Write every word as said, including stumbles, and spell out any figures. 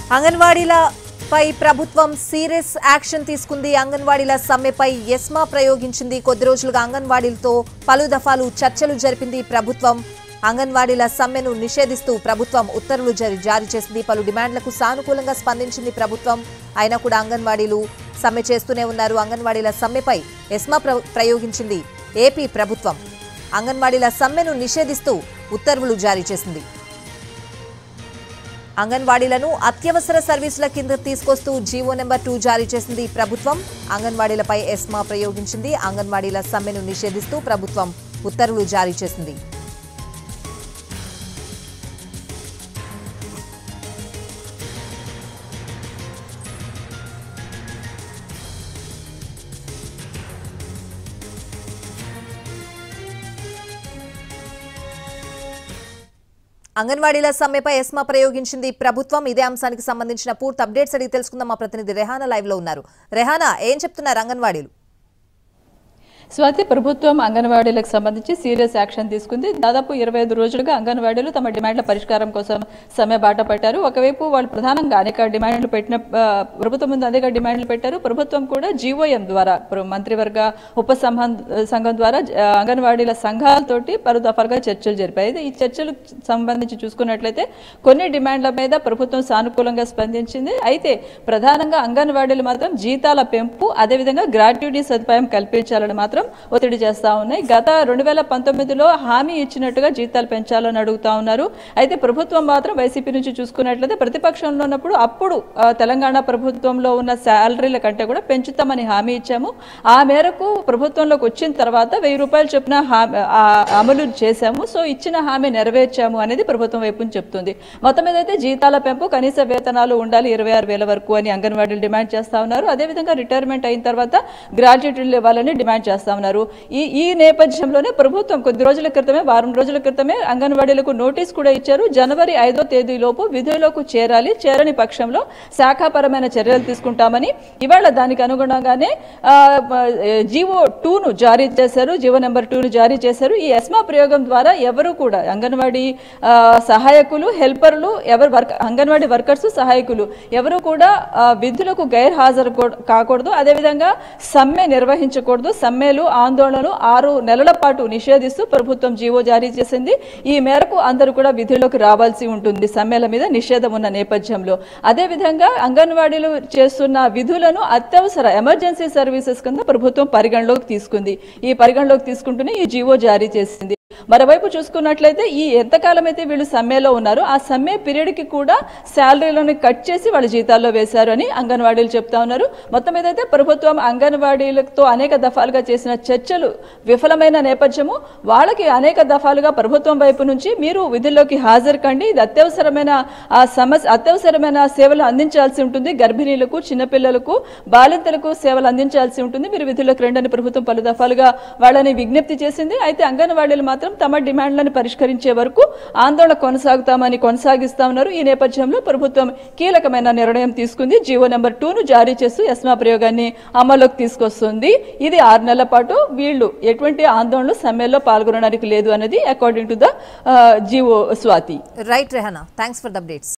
అంగన్వాడీలపై ప్రభుత్వం serious action తీసుకుంది. అంగన్వాడీల సమ్మెపై ఎస్మా ప్రయోగించింది. కొద్ది రోజులుగా అంగన్వాడీలతో పలు దఫాలు చర్చలు జరిపింది ప్రభుత్వం. అంగన్వాడీల సమ్మెను నిషేధిస్తూ ప్రభుత్వం ఉత్తర్వులు జారీ చేసింది. పలు డిమాండ్లకు సానుకూలంగా స్పందించింది ప్రభుత్వం. అయినా కూడా అంగన్వాడీలు సమ్మె చేస్తూనే ఉన్నారు. అంగన్వాడీల సమ్మెపై ఎస్మా ప్రయోగించింది ఏపీ ప్రభుత్వం. అంగన్వాడీల సమ్మెను నిషేధిస్తూ ఉత్తర్వులు జారీ చేసింది. అంగన్వాడీలను అత్యవసర సర్వీసుల కింద తీసుకొస్తూ జీవో నెంబర్ టూ జారీ చేసింది ప్రభుత్వం. అంగన్వాడీలపై ఎస్మా ప్రయోగించింది. అంగన్వాడీల సమ్మెను నిషేధిస్తూ ప్రభుత్వం ఉత్తర్వులు జారీ చేసింది. అంగన్వాడీల సమ్మెపై ఎస్మా ప్రయోగించింది ప్రభుత్వం. ఇదే అంశానికి సంబంధించిన పూర్తి అప్డేట్స్ అడిగి తెలుసుకుందాం. మా ప్రతినిధి రెహానా లైవ్ లో ఉన్నారు. రెహానా, ఏం చెప్తున్నారు అంగన్వాడీలు? స్వాతి, ప్రభుత్వం అంగన్వాడీలకు సంబంధించి సీరియస్ యాక్షన్ తీసుకుంది. దాదాపు ఇరవై ఐదు రోజులుగా అంగన్వాడీలు తమ డిమాండ్ల పరిష్కారం కోసం సమ్మె బాట పట్టారు. ఒకవైపు వాళ్ళు ప్రధానంగా అనేక డిమాండ్లు పెట్టిన ప్రభుత్వం ముందు అనేక డిమాండ్లు పెట్టారు. ప్రభుత్వం కూడా జీవోఎం ద్వారా మంత్రివర్గ ఉప సంఘం ద్వారా అంగన్వాడీల సంఘాలతోటి పలు దఫాలుగా చర్చలు జరిపాయి. ఈ చర్చలకు సంబంధించి చూసుకున్నట్లయితే కొన్ని డిమాండ్ల మీద ప్రభుత్వం సానుకూలంగా స్పందించింది. అయితే ప్రధానంగా అంగన్వాడీలు మాత్రం జీతాల పెంపు, అదేవిధంగా గ్రాట్యుటీ సదుపాయం కల్పించాలని మాత్రం ఒత్తిడి చేస్తా ఉన్నాయి. గత రెండు వేల పంతొమ్మిదిలో హామీ ఇచ్చినట్టుగా జీతాలు పెంచాలని అడుగుతా ఉన్నారు. అయితే ప్రభుత్వం మాత్రం వైసీపీ నుంచి చూసుకున్నట్లయితే ప్రతిపక్షంలో ఉన్నప్పుడు అప్పుడు తెలంగాణ ప్రభుత్వంలో ఉన్న శాలరీల కంటే కూడా పెంచుతామని హామీ ఇచ్చాము. ఆ మేరకు ప్రభుత్వంలోకి వచ్చిన తర్వాత వెయ్యి రూపాయలు చొప్పున అమలు చేశాము. సో ఇచ్చిన హామీ నెరవేర్చాము అనేది ప్రభుత్వం వైపు నుంచి చెప్తుంది. మొత్తం మీద అయితే జీతాల పెంపు, కనీస వేతనాలు ఉండాలి ఇరవై ఆరు వేల వరకు అని అంగన్వాడీలు డిమాండ్ చేస్తా ఉన్నారు. అదేవిధంగా రిటైర్మెంట్ అయిన తర్వాత గ్రాడ్యుయేట్లు ఇవ్వాలని డిమాండ్ చేస్తా ఉన్నారు. ఈ ఈ నేపథ్యంలోనే ప్రభుత్వం కొద్ది రోజుల క్రితమే వారం రోజుల క్రితమే అంగన్వాడీలకు నోటీస్ కూడా ఇచ్చారు. జనవరి ఐదో తేదీలోపు విధులకు చేరాలి, చేరని పక్షంలో శాఖాపరమైన చర్యలు తీసుకుంటామని ఇవాళ దానికి అనుగుణంగానే జీవో టూను జారీ చేశారు. జీవో నెంబర్ టూను జారీ చేశారు. ఈ ఎస్మా ప్రయోగం ద్వారా ఎవరు కూడా అంగన్వాడీ సహాయకులు, హెల్పర్లు, ఎవరు వర్క్ అంగన్వాడీ వర్కర్స్, సహాయకులు ఎవరు కూడా విధులకు గైర్ హాజరు కాకూడదు. అదేవిధంగా సమ్మె నిర్వహించకూడదు. సమ్మెలు, ఆందోళనలు ఆరు నెలల పాటు నిషేధిస్తూ ప్రభుత్వం జీవో జారీ చేసింది. ఈ మేరకు అందరూ కూడా విధుల్లోకి రావాల్సి ఉంటుంది సమ్మెల మీద నిషేధం ఉన్న నేపథ్యంలో. అదేవిధంగా అంగన్వాడీలు చేస్తున్న విధులను అత్యవసర ఎమర్జెన్సీ సర్వీసెస్ కింద ప్రభుత్వం పరిగణలోకి తీసుకుంది. ఈ పరిగణలోకి తీసుకుంటూనే ఈ జీవో జారీ చేసింది. మరోవైపు చూసుకున్నట్లయితే ఈ ఎంతకాలం అయితే వీళ్ళు సమ్మెలో ఉన్నారో ఆ సమ్మె పీరియడ్ కి కూడా శాలరీలను కట్ చేసి వాళ్ళ జీతాల్లో వేశారు అని అంగన్వాడీలు చెప్తా ఉన్నారు. మొత్తం ఏదైతే ప్రభుత్వం అంగన్వాడీలతో అనేక దఫాలుగా చేసిన చర్చలు విఫలమైన నేపథ్యము, వాళ్ళకి అనేక దఫాలుగా ప్రభుత్వం వైపు నుంచి మీరు విధుల్లోకి హాజరు కండి, ఇది అత్యవసరమైన ఆ సమస్య అత్యవసరమైన సేవలు అందించాల్సి ఉంటుంది, గర్భిణీలకు, చిన్నపిల్లలకు, బాలింతలకు సేవలు అందించాల్సి ఉంటుంది, మీరు విధుల్లోకి రండి అని ప్రభుత్వం పలు దఫాలుగా వాళ్ళని విజ్ఞప్తి చేసింది. అయితే అంగన్వాడీలు మాత్రం తమ డిమాండ్లను పరిష్కరించే వరకు ఆందోళన కొనసాగుతామని కొనసాగిస్తా ఉన్నారు. ఈ నేపథ్యంలో ప్రభుత్వం కీలకమైన నిర్ణయం తీసుకుంది. జీవో నెంబర్ టూను జారీ చేస్తూ ఎస్మా ప్రయోగాన్ని అమల్లోకి తీసుకొస్తుంది. ఇది ఆరు నెలల పాటు వీళ్ళు ఎటువంటి ఆందోళనలు సమ్మెల్లో పాల్గొనడానికి లేదు అనేది according to the GO. Swathi. Right Rehana, thanks for the updates.